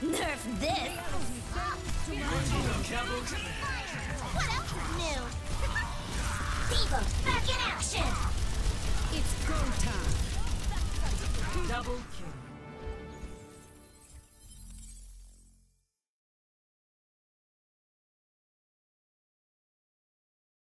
Nerf this! What else is new? Diva, back in action! It's go time. Double kill.